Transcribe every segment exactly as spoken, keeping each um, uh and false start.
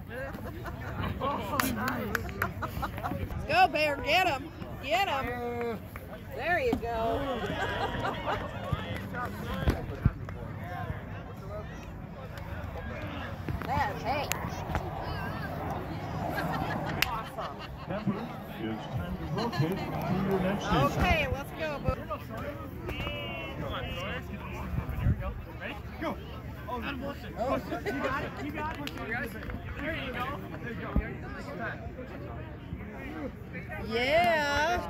Go, Bear, get him. Get him. There you go. That's hey. Awesome. Pepper, it's time to rotate to your next station. Okay, let's go, Boo. Come on, Sawyer. Here we go. Ready? Go. Oh, I'm Wilson. Oh, you got it. You got it. You got it. There you go. There you go. Yeah.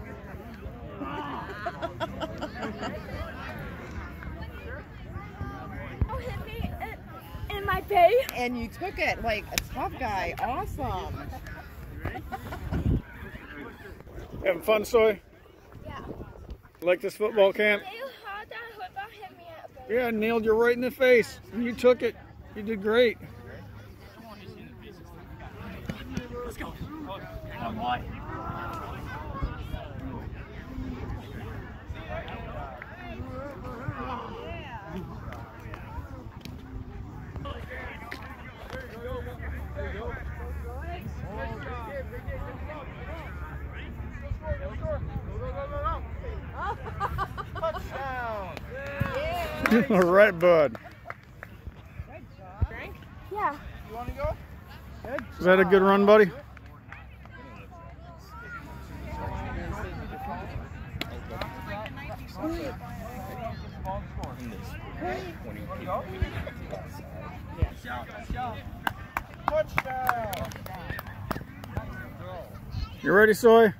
Oh, hit me in, in my face. And you took it like a tough guy. Awesome. Having fun, Soy? Yeah. Like this football camp? They hard that football hit me at the Yeah, I nailed you right in the face. And you took it. You did great. Let's go. Come on, boy. All right, bud. Yeah. You want to go? Is that a good run, buddy? Touchdown. You ready, Soy?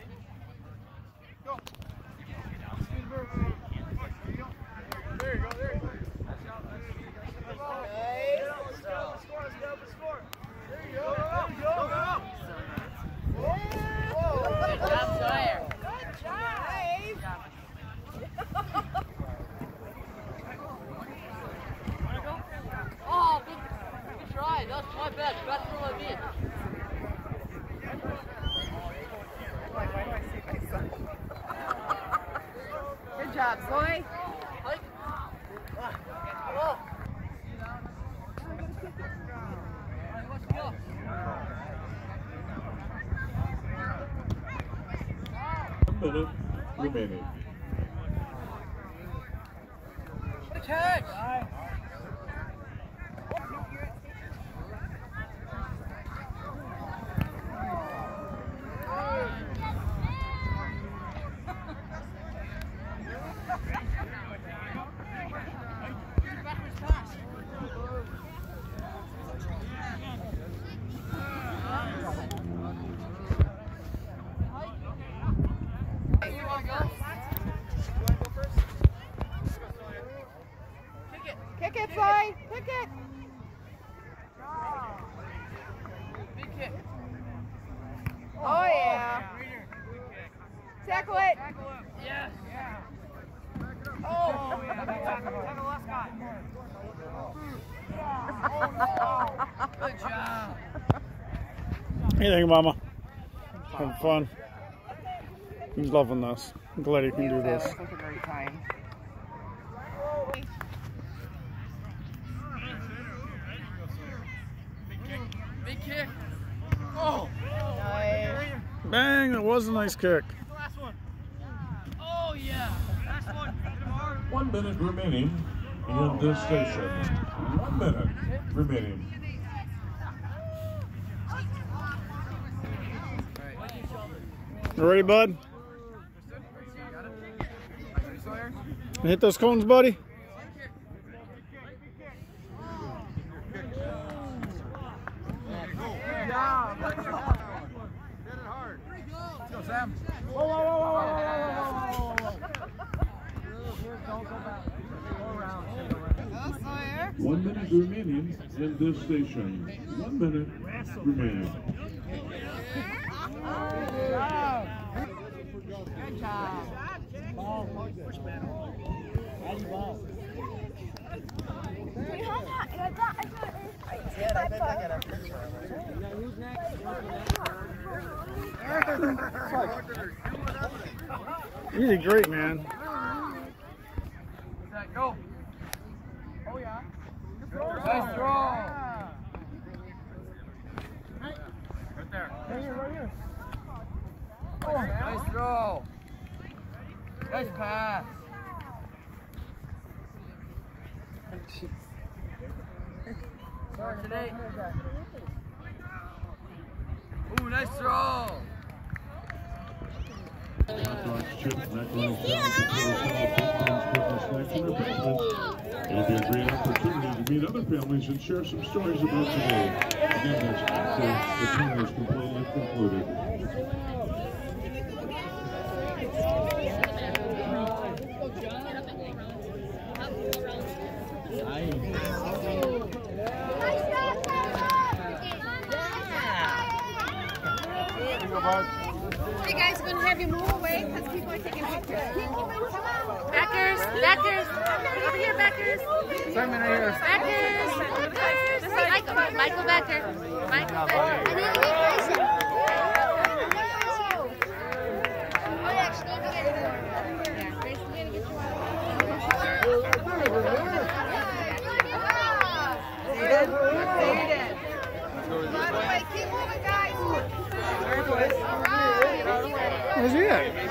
There you go, there you go. Nice. Let's go, let's score, let's go, let's score. There you go, go, go, go, go. Whoa. Good job, Sawyer. Good job. Oh, good, good try. That's my best. Best for my beat. Good job, Zoe. One minute remaining. Catch. Kick it, Zoe. Kick it. Big kick. Oh, yeah. Tackle it. Yes. Oh, yeah. Tackle the last guy. Good job. What do you think, Mama? Having fun? He's loving this. I'm glad he can do this. Such a great time. Big kick. Oh. Nice. Bang! That was a nice kick. Last one. Oh, yeah. Last one. Hit him hard. One minute remaining in this station. One minute remaining. You ready, bud? Hit those cones, buddy. Sam. Whoa, whoa, whoa, whoa, whoa, whoa, whoa. One minute remaining in this station. One minute remaining. Good job. Ball. Push man. Alley ball. Wait, hold on. I got, I got it. Yeah, I bet I got a picture of it. Who's next? You did great, man. Go. Oh, yeah. Nice throw. Nice throw. Nice pass. Start today. Ooh, nice throw. It'll be a great opportunity to meet other families and share some stories about today. Again, that's after the team is completely concluded. Hey guys, we're gonna have you move away because people are taking pictures. Backers, backers, over here, backers. Simon, right here. Backers, backers. Michael, Michael Becker. Michael Becker. Where's he at?